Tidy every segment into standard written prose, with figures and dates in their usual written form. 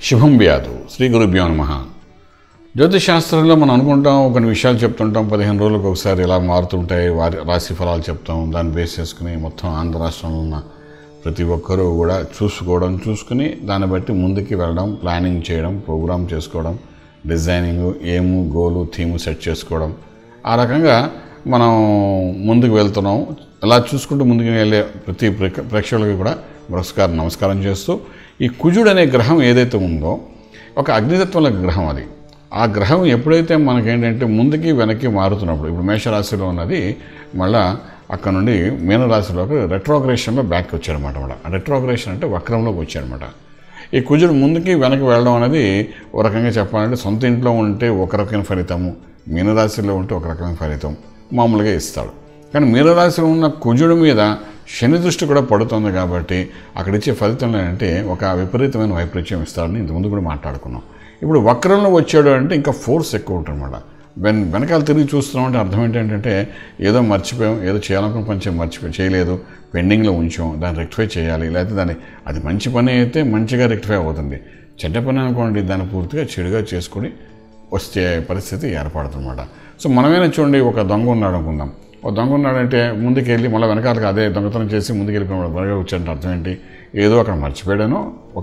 శుభం వ్యాధు శ్రీ గురుభ్యో నమః. జ్యోతిషాస్త్రంలో మనం అనుకుంటాం, కొన్ని విషయాలు చెప్తుంటాం, 15 రోజులకు ఒకసారి ఇలా మారుతుంటాయి, వారి రాశి ఫలాలు చెప్తాం. దాన్ని బేస్ చేసుకుని మొత్తం ఆంధ్ర రాష్ట్రంలో ఉన్న ప్రతి ఒక్కరూ కూడా చూసుకుని దాన్ని బట్టి ముందుకు వెళ్ళడం, ప్లానింగ్ చేయడం, ప్రోగ్రామ్ చేసుకోవడం, డిజైనింగ్, ఏము, గోలు, థీము సెట్ చేసుకోవడం, ఆ రకంగా మనం ముందుకు వెళ్తున్నాం. అలా చూసుకుంటూ ముందుకు వెళ్ళే ప్రతి ప్రేక్షకులకి కూడా నమస్కారం చేస్తూ, ఈ కుజుడు అనే గ్రహం ఏదైతే ఉందో ఒక అగ్నితత్వంలో గ్రహం. అది ఆ గ్రహం ఎప్పుడైతే మనకేంటంటే ముందుకి వెనక్కి మారుతున్నప్పుడు, ఇప్పుడు మేషరాశిలో ఉన్నది మళ్ళీ అక్కడ నుండి మీనరాశిలోకి రెట్రోగ్రేషన్లో బ్యాక్ వచ్చాడనమాట. రెట్రోగ్రేషన్ అంటే వక్రంలోకి వచ్చాడనమాట. ఈ కుజుడు ముందుకి వెనక్కి వెళ్ళడం అనేది ఒక రకంగా చెప్పాలంటే సొంత ఇంట్లో ఉంటే ఒక రకమైన ఫలితము, మీనరాశిలో ఉంటే ఒక రకమైన ఫలితం మామూలుగా ఇస్తాడు. కానీ మీనరాశిలో ఉన్న కుజుడు మీద శని దృష్టి కూడా పడుతుంది కాబట్టి అక్కడ ఇచ్చే ఫలితం ఏంటంటే ఒక విపరీతమైన వైపరీత్యం ఇస్తాడని ఇంతకుముందు కూడా మాట్లాడుకున్నాం. ఇప్పుడు వక్రంలో వచ్చాడు అంటే ఇంకా ఫోర్స్ ఎక్కువ ఉంటుందన్నమాట. వెనకాల తిరిగి చూస్తున్నాం అంటే అర్థం ఏంటంటే ఏదో మర్చిపోయాం, ఏదో చేయాలనుకున్న పని చేయలేదు, పెండింగ్లో ఉంచాం, దాన్ని రెక్టిఫై చేయాలి. లేకపోతే అది మంచి పని అయితే మంచిగా రెక్టిఫై అవుతుంది, చెడ్డ పని అనుకోండి దాన్ని పూర్తిగా చెడుగా చేసుకుని వచ్చే పరిస్థితి ఏర్పడుతుందన్నమాట. సో మనమైనా చూడండి, ఒక దొంగ ఉన్నాడు అనుకుందాం. ఒక దొంగ ఉన్నాడంటే ముందుకెళ్ళి మళ్ళీ వెనకాలకి అదే దొంగతనం చేసి ముందుకెళ్ళిపోయినాడు. త్వరగా వచ్చాడంటే అర్థం ఏంటి, ఏదో అక్కడ మర్చిపోయాడనో,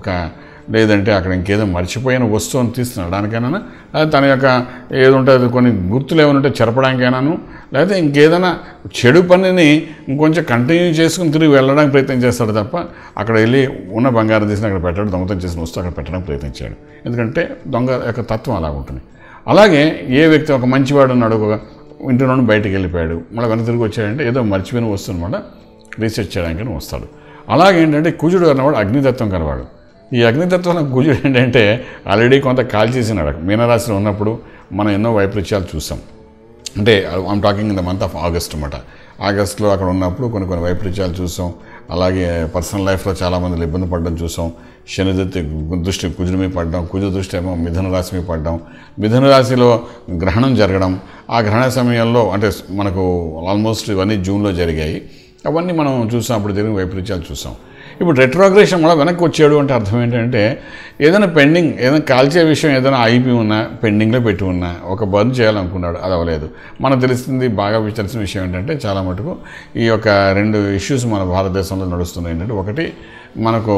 లేదంటే అక్కడ ఇంకేదో మర్చిపోయిన వస్తువుని తీసుకురావడానికైనా, లేదా తన యొక్క ఏదో ఉంటుంది కొన్ని గుర్తులు ఏమైనా ఉంటే చెరపడానికైనాను, లేకపోతే ఇంకేదైనా చెడు పనిని ఇంకొంచెం కంటిన్యూ చేసుకుని తిరిగి వెళ్ళడానికి ప్రయత్నం చేస్తాడు తప్ప అక్కడ వెళ్ళి ఉన్న బంగారం తీసిన అక్కడ పెట్టాడు, దొంగతనం చేసిన వస్తువు అక్కడ పెట్టడానికి ప్రయత్నించాడు. ఎందుకంటే దొంగ యొక్క తత్వం అలా ఉంటుంది. అలాగే ఏ వ్యక్తి ఒక మంచివాడు ఉన్నాడు, ఒక ఇంటి నుండి బయటికి వెళ్ళిపోయాడు, మళ్ళీ వెనక తిరిగి వచ్చాడంటే ఏదో మర్చిపోయిన వస్తువు అనమాట, రీసెర్చ్ చేయడానికి వస్తాడు. అలాగేంటంటే కుజుడు అన్నవాడు అగ్నితత్వం కలవాడు. ఈ అగ్నితత్వంలో కుజుడు ఏంటంటే ఆల్రెడీ కొంత కాల్చేసినాడు. మీనరాశిలో ఉన్నప్పుడు మనం ఎన్నో వైపరీత్యాలు చూసాం. అంటే I'm talking in the month of August అనమాట. ఆగస్ట్లో అక్కడ ఉన్నప్పుడు కొన్ని వైపరీత్యాలు చూసాం. అలాగే పర్సనల్ లైఫ్లో చాలామంది ఇబ్బంది పడడం చూసాం. శని దృష్టి కుజుడి మీద పడడం, కుజు దృష్టి ఏమో మిథున రాశి మీద పడడం, మిథున రాశిలో గ్రహణం జరగడం. ఆ గ్రహణ సమయంలో అంటే మనకు ఆల్మోస్ట్ ఇవన్నీ జూన్లో జరిగాయి. అవన్నీ మనం చూసాం, అప్పుడు జరిగిన వైపరీత్యాలు చూసాం. ఇప్పుడు రెట్రోగ్రేషన్ వల్ల వెనక్కి వచ్చాడు అంటే అర్థం ఏంటంటే ఏదైనా పెండింగ్, ఏదైనా కాల్చే విషయం ఏదైనా అయిపోయి ఉన్నా, పెండింగ్లో పెట్టి ఉన్నా, ఒక బర్న్ చేయాలనుకున్నాడు, అది అవ్వలేదు. మనకు తెలిసింది బాగా విచారించిన విషయం ఏంటంటే చాలా మటుకు ఈ యొక్క 2 ఇష్యూస్ మన భారతదేశంలో నడుస్తున్నాయి. ఏంటంటే ఒకటి మనకు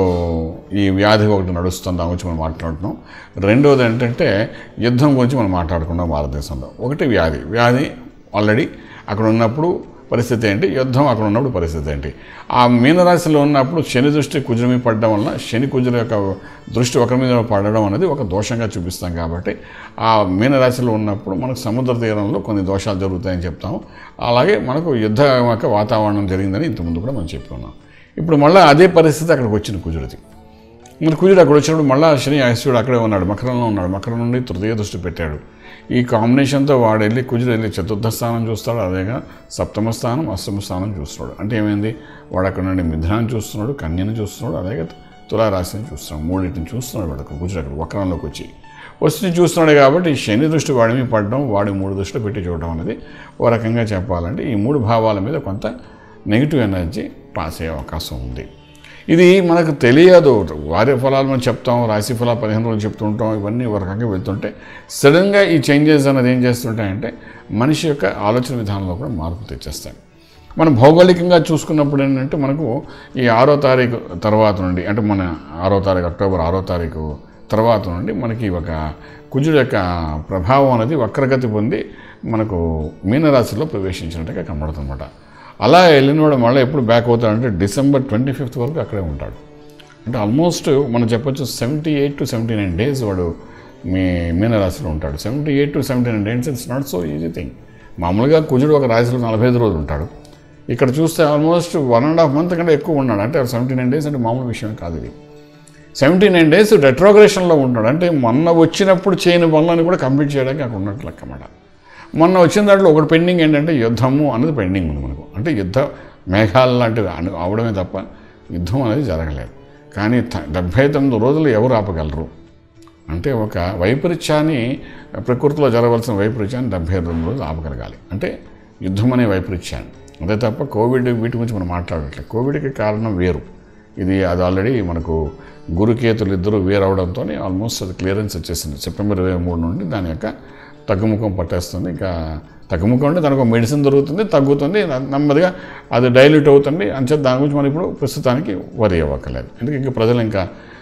ఈ వ్యాధి ఒకటి నడుస్తుంది, దాని గురించి మనం మాట్లాడుతున్నాం. రెండవది ఏంటంటే యుద్ధం గురించి మనం మాట్లాడుకున్నాం భారతదేశంలో. ఒకటి వ్యాధి ఆల్రెడీ అక్కడ ఉన్నప్పుడు పరిస్థితి ఏంటి, యుద్ధం అక్కడ ఉన్నప్పుడు పరిస్థితి ఏంటి. ఆ మీనరాశిలో ఉన్నప్పుడు శని దృష్టి కుజుడి మీద పడడం వలన శని కుజుల యొక్క దృష్టి ఒకరి మీద పడడం అనేది ఒక దోషంగా చూపిస్తాం. కాబట్టి ఆ మీనరాశిలో ఉన్నప్పుడు మనకు సముద్ర తీరంలో కొన్ని దోషాలు జరుగుతాయని చెప్తాము. అలాగే మనకు యుద్ధ యొక్క వాతావరణం జరిగిందని ఇంతకుముందు కూడా మనం చెప్పుకున్నాం. ఇప్పుడు మళ్ళీ అదే పరిస్థితి అక్కడికి వచ్చిన కుజుడిది. మరి కుజుడు అక్కడ వచ్చినప్పుడు మళ్ళీ శని అశ్వుడు అక్కడే ఉన్నాడు, మకరంలో ఉన్నాడు. మకరం నుండి తృతీయ దృష్టి పెట్టాడు. ఈ కాంబినేషన్తో కుజుడు వెళ్ళి చతుర్థ స్థానం చూస్తాడు, అదేగా సప్తమ స్థానం, అష్టమ స్థానం చూస్తున్నాడు. అంటే ఏమైంది, వాడు అక్కడ నుండి మిథునాన్ని చూస్తున్నాడు, కన్యను చూస్తున్నాడు, అలాగే తులారాశిని చూస్తున్నాడు. మూడింటిని చూస్తున్నాడు వాడు కుజుడు అక్కడ వక్రంలోకి వచ్చి చూస్తున్నాడు. కాబట్టి శని దృష్టి వాడి మీద పడడం, వాడి 3 దృష్టిలో పెట్టి చూడడం అనేది ఓ రకంగా చెప్పాలంటే ఈ 3 భావాల మీద కొంత నెగిటివ్ ఎనర్జీ పాస్ అయ్యే అవకాశం ఉంది. ఇది మనకు తెలియదు. వారి ఫలాలు మనం చెప్తాం, రాశి ఫలాలు 15 రోజులు చెప్తుంటాం, ఇవన్నీ ఒక రకంగా వెళ్తుంటే సడన్గా ఈ చేంజెస్ అనేది ఏం చేస్తుంటాయంటే మనిషి యొక్క ఆలోచన విధానంలో కూడా మార్పు తెచ్చేస్తాయి. మనం భౌగోళికంగా చూసుకున్నప్పుడు ఏంటంటే మనకు ఈ 6వ తారీఖు తర్వాత నుండి, అంటే మన 6వ తారీఖు అక్టోబర్ 6వ తారీఖు తర్వాత నుండి మనకి ఒక కుజుడు యొక్క ప్రభావం అనేది వక్రగతి పొంది మనకు మీనరాశిలో ప్రవేశించినట్టుగా కనబడుతుందన్నమాట. అలా వెళ్ళినవాడు మళ్ళీ ఎప్పుడు బ్యాక్ అవుతాడంటే December 25th వరకు అక్కడే ఉంటాడు. అంటే ఆల్మోస్ట్ మనం చెప్పొచ్చు 78 to 79 days వాడు మీనరాశిలో ఉంటాడు. 78 to 79 days it's not so easy thing. మామూలుగా కుజుడు ఒక రాశిలో 45 రోజులు ఉంటాడు. ఇక్కడ చూస్తే ఆల్మోస్ట్ 1.5 month కంటే ఎక్కువ ఉన్నాడు. అంటే 79 days అంటే మామూలు విషయం కాదు. ఇది 79 days రెట్రోగ్రేషన్లో ఉంటాడు. అంటే మొన్న వచ్చినప్పుడు చేయని పనులను కూడా కంప్లీట్ చేయడానికి అక్కడ ఉన్నట్లు లెక్కమాట. మొన్న వచ్చిన దాంట్లో ఒకటి పెండింగ్ ఏంటంటే యుద్ధము అనేది పెండింగ్ ఉంది మనకు. అంటే యుద్ధ మేఘాలు లాంటివి అవడమే తప్ప యుద్ధం అనేది జరగలేదు. కానీ 79 రోజులు ఎవరు ఆపగలరు అంటే ఒక వైపరీత్యాన్ని, ప్రకృతిలో జరగవలసిన వైపరీత్యాన్ని 79 రోజులు ఆపగలగాలి. అంటే యుద్ధం అనే వైపరీత్యాన్ని. అదే తప్ప కోవిడ్ వీటి గురించి మనం మాట్లాడట్లేదు. కోవిడ్కి కారణం వేరు. అది ఆల్రెడీ మనకు గురుకేతులు ఇద్దరు వేరవడంతో ఆల్మోస్ట్ అది క్లియరెన్స్ వచ్చేసింది. సెప్టెంబర్ 23 నుండి దాని యొక్క తగ్గుముఖం పట్టేస్తుంది. ఇంకా తగ్గుముఖం అంటే దానికి ఒక మెడిసిన్ దొరుకుతుంది, తగ్గుతుంది, నెమ్మదిగా అది డైల్యూట్ అవుతుంది. అంచేత దాని గురించి మనం ఇప్పుడు ప్రస్తుతానికి వరి అవ్వక్కర్లేదు. ఎందుకంటే ఇంకా ప్రజలు ఇంకా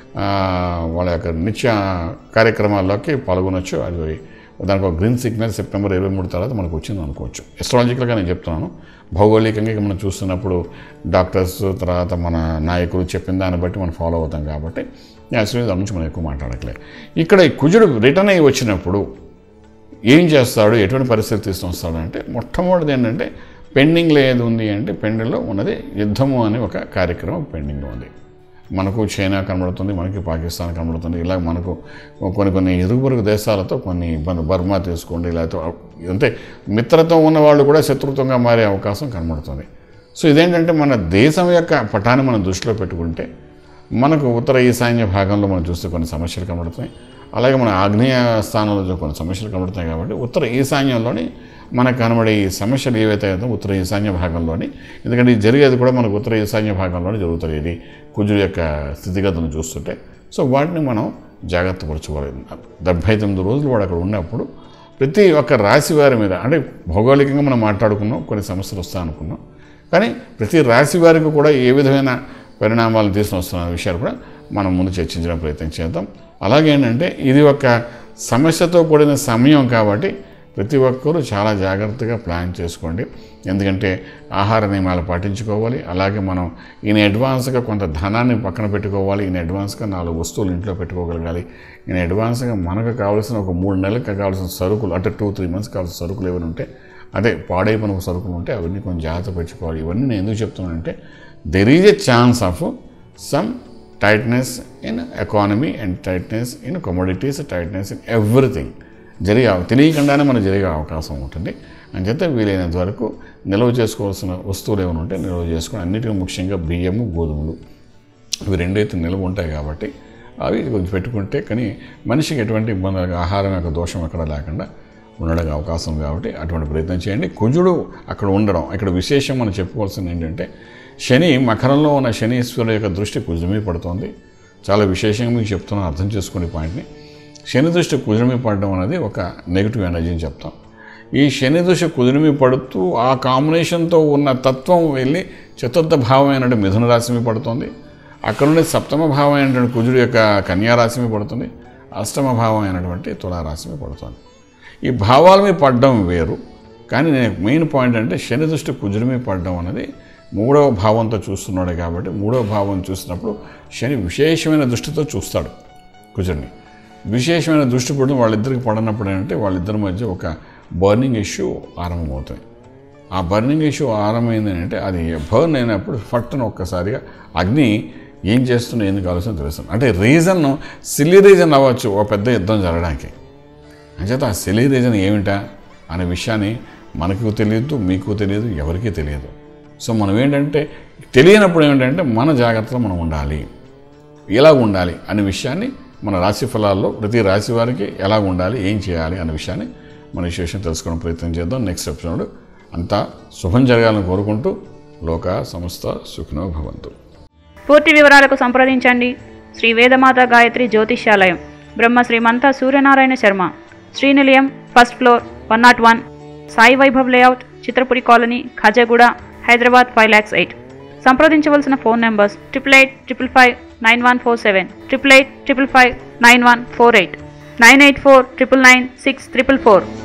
వాళ్ళ యొక్క నిత్య కార్యక్రమాల్లోకి పాల్గొనొచ్చు. అది దానికి ఒక గ్రీన్ సిగ్నల్ సెప్టెంబర్ 23 తర్వాత మనకు వచ్చింది అనుకోవచ్చు. ఎస్ట్రాలజికల్గా నేను చెప్తున్నాను. భౌగోళికంగా మనం చూస్తున్నప్పుడు డాక్టర్స్ తర్వాత మన నాయకులు చెప్పిన దాన్ని బట్టి మనం ఫాలో అవుతాం కాబట్టి యాక్చువల్లీ దాని నుంచి మనం ఎక్కువ మాట్లాడట్లేదు. ఇక్కడ ఈ కుజుడు రిటర్న్ అయ్యి వచ్చినప్పుడు ఏం చేస్తాడు, ఎటువంటి పరిస్థితి తీసుకొని వస్తాడు అంటే మొట్టమొదటిది ఏంటంటే పెండింగ్లో ఏది ఉంది అంటే పెండింగ్లో ఉన్నది యుద్ధము అనే ఒక కార్యక్రమం పెండింగ్లో ఉంది. మనకు చైనా కనబడుతుంది, మనకి పాకిస్తాన్ కనబడుతుంది. ఇలా మనకు కొన్ని ఇరుగు పొరుగు దేశాలతో కొన్ని ఇబ్బంది, బర్మా తీసుకోండి, లేకపోతే అంటే మిత్రత్వం ఉన్న వాళ్ళు కూడా శత్రుత్వంగా మారే అవకాశం కనబడుతుంది. సో ఇదేంటంటే మన దేశం యొక్క పటాన్ని మనం దృష్టిలో పెట్టుకుంటే మనకు ఉత్తర ఈశాన్య భాగంలో మనం చూస్తే కొన్ని సమస్యలు కనబడుతున్నాయి. అలాగే మన ఆగ్నేయ స్థానంలో కొన్ని సమస్యలు కనబడుతున్నాయి. కాబట్టి ఉత్తర ఈశాన్యంలోని మనకు కనబడే ఈ సమస్యలు ఏవైతే అవుతాయో ఉత్తర ఈశాన్య భాగంలోని, ఎందుకంటే ఇది జరిగేది కూడా మనకు ఉత్తర ఈశాన్య భాగంలోనే జరుగుతుంది. ఇది కుజుడు యొక్క స్థితిగతులను చూస్తుంటే సో వాటిని మనం జాగ్రత్త పరచుకోవాలి. 79 రోజులు వాడు అక్కడ ఉన్నప్పుడు ప్రతి ఒక్క రాశి వారి మీద, అంటే భౌగోళికంగా మనం మాట్లాడుకున్నాం, కొన్ని సమస్యలు వస్తాయి అనుకున్నాం, కానీ ప్రతి రాశి వారికి కూడా ఏ విధమైన పరిణామాలు తీసుకుని వస్తున్న విషయాలు కూడా మనం ముందు చర్చించడం ప్రయత్నం చేద్దాం. అలాగే ఏంటంటే ఇది ఒక సమస్యతో కూడిన సమయం కాబట్టి ప్రతి ఒక్కరూ చాలా జాగ్రత్తగా ప్లాన్ చేసుకోండి. ఎందుకంటే ఆహార నియమాలు పాటించుకోవాలి. అలాగే మనం ఈయన అడ్వాన్స్గా కొంత ధనాన్ని పక్కన పెట్టుకోవాలి. ఈయన అడ్వాన్స్గా 4 వస్తువులు ఇంట్లో పెట్టుకోగలగాలి. ఈయన అడ్వాన్స్గా మనకు కావాల్సిన ఒక 3 నెలలకు కావాల్సిన సరుకులు, అంటే 2-3 మంత్స్ కావాల్సిన సరుకులు ఏమైనా ఉంటే, అదే పాడైపోయిన సరుకులు ఉంటే అవన్నీ కొంచెం జాగ్రత్త పెట్టుకోవాలి. ఇవన్నీ నేను ఎందుకు చెప్తున్నానంటే there is a chance of some tightness in economy and tightness in commodities, tightness in everything తెలియకుండానే మనకు జరిగే అవకాశం ఉంటుంది. అని చెప్తే వీలైనంత వరకు నిల్వ చేసుకోవాల్సిన వస్తువులు ఏమైనా ఉంటే నిల్వ చేసుకొని, అన్నిటికీ ముఖ్యంగా బియ్యము, గోధుమలు, ఇవి రెండైతే నిల్వ ఉంటాయి కాబట్టి అవి కొంచెం పెట్టుకుంటే కానీ మనిషికి ఎటువంటి ఇబ్బంది, ఆహారం యొక్క దోషం ఎక్కడ లేకుండా ఉండడానికి అవకాశం కాబట్టి అటువంటి ప్రయత్నం చేయండి. కుజుడు అక్కడ ఉండడం, ఇక్కడ విశేషం మనం చెప్పుకోవాల్సింది ఏంటంటే శని మకరంలో ఉన్న శనీశ్వరుడు యొక్క దృష్టి కుజుడి మీద పడుతోంది. చాలా విశేషంగా మీకు చెప్తున్నాను, అర్థం చేసుకునే పాయింట్ని. శని దృష్టి కుజుడి మీద పడడం అనేది ఒక నెగిటివ్ ఎనర్జీ అని చెప్తాం. ఈ శని దృష్టి కుజుడి మీద పడుతూ ఆ కాంబినేషన్తో ఉన్న తత్వం వెళ్ళి చతుర్థ భావం అయినటువంటి మిథున రాశి మీద పడుతుంది. అక్కడ నుండి సప్తమ భావం అయినటువంటి కుజుడు యొక్క కన్యా రాశి మీద పడుతుంది. అష్టమ భావం అయినటువంటి తులారాశి మీద పడుతుంది. ఈ భావాల మీద పడడం వేరు, కానీ నేను మెయిన్ పాయింట్ అంటే శని దృష్టి కుజుడి మీద పడడం అనేది 3వ భావంతో చూస్తున్నాడు కాబట్టి 3వ భావం చూసినప్పుడు శని విశేషమైన దృష్టితో చూస్తాడు కుజుడిని. విశేషమైన దృష్టి పడడం వాళ్ళిద్దరికి పడినప్పుడు ఏంటంటే వాళ్ళిద్దరి మధ్య ఒక బర్నింగ్ ఇష్యూ ఆరంభమవుతుంది. ఆ బర్నింగ్ ఇష్యూ ఆరంభమైంది అంటే అది బర్న్ అయినప్పుడు ఫట్టున ఒక్కసారిగా అగ్ని ఏం చేస్తుందో ఎందుకు ఆలోచన తెలుస్తుంది. అంటే రీజన్ సిల్లీ రీజన్ అవ్వచ్చు ఒక పెద్ద యుద్ధం జరగడానికి. అంచేత ఆ సిల్లీ రీజన్ ఏమిటా అనే విషయాన్ని మనకు తెలియదు, మీకు తెలియదు, ఎవరికీ తెలియదు. సో మనం ఏంటంటే తెలియనప్పుడు ఏంటంటే మన జాగ్రత్తలో మనం ఉండాలి, ఎలా ఉండాలి అనే విషయాన్ని మన రాశి ఫలాల్లో ప్రతి రాశి వారికి ఎలా ఉండాలి, ఏం చేయాలి అనే విషయాన్ని మన విశేషం తెలుసుకోవడం ప్రయత్నం చేద్దాం. నెక్స్ట్ ఎపిసోడ్ అంతా శుభం జరగాలని కోరుకుంటూ లోక సంస్థ సుఖినో భవంతు. పూర్తి వివరాలకు సంప్రదించండి శ్రీ వేదమాత గాయత్రి జ్యోతిష్యాలయం, Brahmasri మంతా Suryanarayana Sharma, Sri Nilayam, first floor, 101, Sai Vaibhav layout, Chitrapuri colony, Khajaguda, Hyderabad 5,08,000. సంప్రదించవలసిన ఫోన్ నెంబర్స్ 8885559147, 8855559148, 984999644.